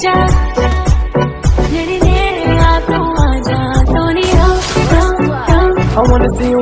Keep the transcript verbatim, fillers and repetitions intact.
जा मेरे नेड़े आ तू आजा सोनिया। I wanna see